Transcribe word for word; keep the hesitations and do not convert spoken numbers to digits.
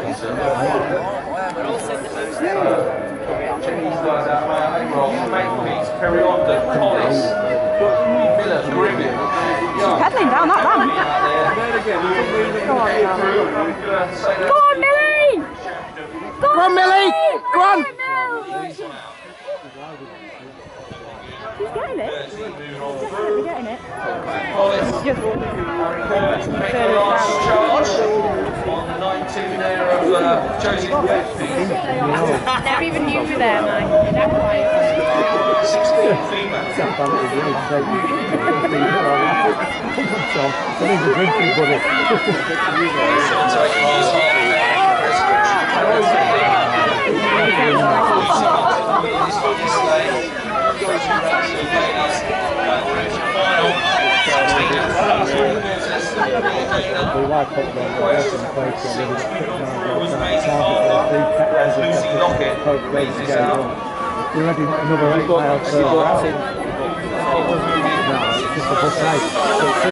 Kerry London, Hollis, Miller, Grimmett. She's pedaling down that ramp. Go on, Go on, Millie! Go on, Millie! Go on! She's getting it. She's definitely getting it. Hollis, Just make the last charge on the nineteen there of uh, Josie Whitby. They're even new to there, man. sixteen female. Lucy Lockett raises out. You're ready another eight miles. No, it's just a bus race.